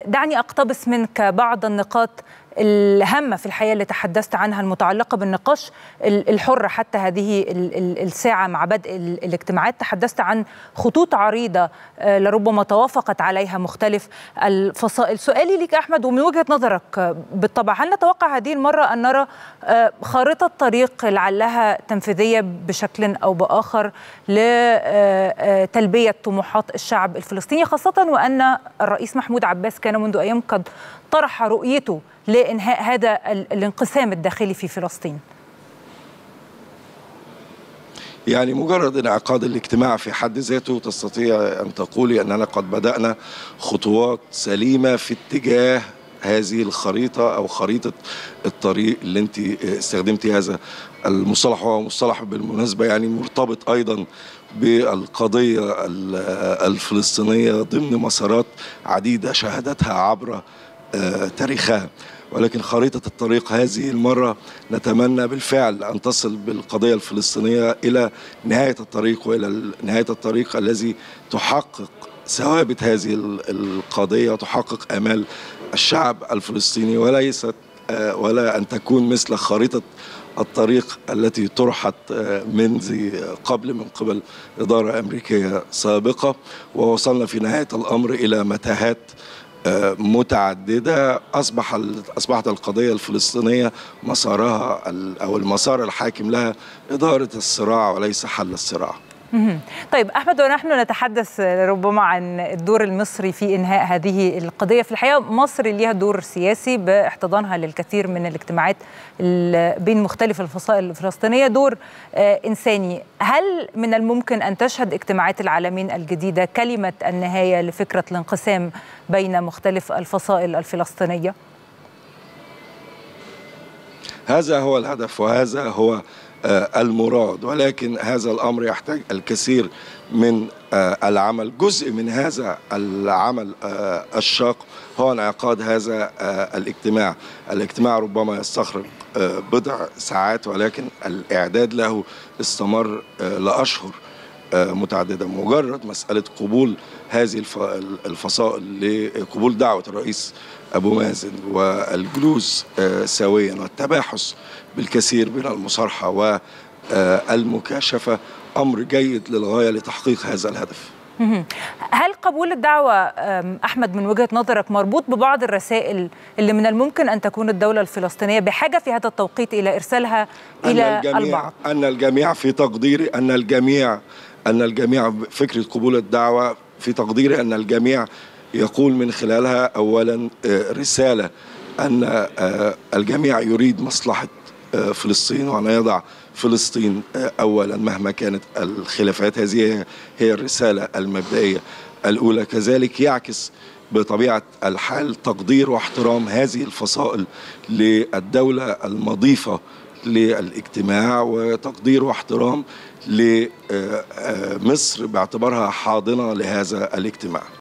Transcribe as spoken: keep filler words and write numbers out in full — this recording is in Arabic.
دعني أقتبس منك بعض النقاط الهامة في الحقيقة اللي تحدثت عنها المتعلقة بالنقاش الحر حتى هذه الساعة مع بدء الاجتماعات. تحدثت عن خطوط عريضة لربما توافقت عليها مختلف الفصائل. سؤالي لك أحمد، ومن وجهة نظرك بالطبع، هل نتوقع هذه المرة أن نرى خارطة طريق لعلها تنفيذية بشكل أو بآخر لتلبية طموحات الشعب الفلسطيني، خاصة وأن الرئيس محمود عباس كان منذ أيام قد طرح رؤيته لإنهاء هذا الانقسام الداخلي في فلسطين؟ يعني مجرد انعقاد الاجتماع في حد ذاته تستطيع أن تقولي أننا قد بدأنا خطوات سليمة في اتجاه هذه الخريطة أو خريطة الطريق اللي أنت استخدمتي هذا المصطلح. هو مصطلح بالمناسبة يعني مرتبط أيضا بالقضية الفلسطينية ضمن مسارات عديدة شهدتها عبر تاريخها، ولكن خريطة الطريق هذه المرة نتمنى بالفعل أن تصل بالقضية الفلسطينية إلى نهاية الطريق، وإلى نهاية الطريق الذي تحقق ثوابت هذه القضية وتحقق آمال الشعب الفلسطيني، وليست ولا أن تكون مثل خريطة الطريق التي طرحت منذ قبل من قبل إدارة أمريكية سابقة، ووصلنا في نهاية الأمر إلى متاهات متعددة. أصبح أصبحت القضية الفلسطينية مسارها أو المسار الحاكم لها إدارة الصراع وليس حل الصراع. طيب أحمد، ونحن نتحدث ربما عن الدور المصري في إنهاء هذه القضية، في الحقيقة مصر لها دور سياسي باحتضانها للكثير من الاجتماعات بين مختلف الفصائل الفلسطينية، دور إنساني. هل من الممكن أن تشهد اجتماعات العالمين الجديدة كلمة النهاية لفكرة الانقسام بين مختلف الفصائل الفلسطينية؟ هذا هو الهدف وهذا هو المراد، ولكن هذا الأمر يحتاج الكثير من العمل. جزء من هذا العمل الشاق هو انعقاد هذا الاجتماع. الاجتماع ربما يستغرق بضع ساعات، ولكن الإعداد له استمر لأشهر متعددة. مجرد مسألة قبول هذه الفصائل لقبول دعوة الرئيس أبو مازن والجلوس سويا والتباحث بالكثير من المصارحة والمكاشفة أمر جيد للغاية لتحقيق هذا الهدف. هل قبول الدعوة أحمد من وجهة نظرك مربوط ببعض الرسائل اللي من الممكن أن تكون الدولة الفلسطينية بحاجة في هذا التوقيت إلى إرسالها إلى البعض؟ أن الجميع في تقديري أن الجميع أن الجميع فكرة قبول الدعوة في تقديري أن الجميع يقول من خلالها أولا رسالة أن الجميع يريد مصلحة فلسطين وأن يضع فلسطين أولا مهما كانت الخلافات. هذه هي الرسالة المبدئية الأولى. كذلك يعكس بطبيعة الحال تقدير واحترام هذه الفصائل للدولة المضيفة للاجتماع، وتقدير واحترام لمصر باعتبارها حاضنة لهذا الاجتماع.